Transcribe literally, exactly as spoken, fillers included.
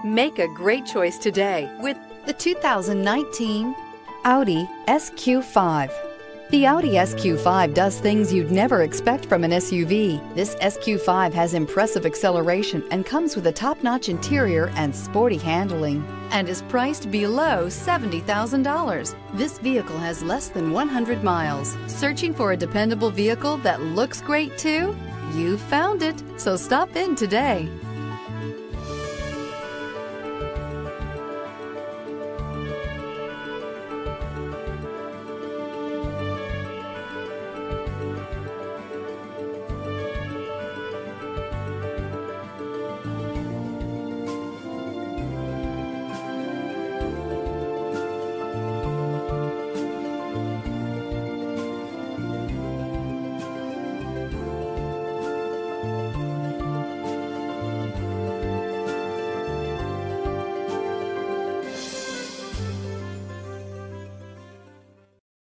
Make a great choice today with the two thousand nineteen Audi S Q five. The Audi S Q five does things you'd never expect from an S U V. This S Q five has impressive acceleration and comes with a top-notch interior and sporty handling, and is priced below seventy thousand dollars. This vehicle has less than one hundred miles. Searching for a dependable vehicle that looks great too? You found it, so stop in today.